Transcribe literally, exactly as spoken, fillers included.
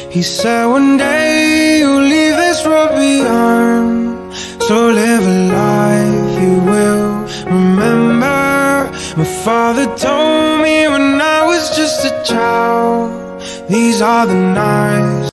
He said one day you'll leave this world beyond, so live a life you will remember. My father told me when I was just a child, these are the nights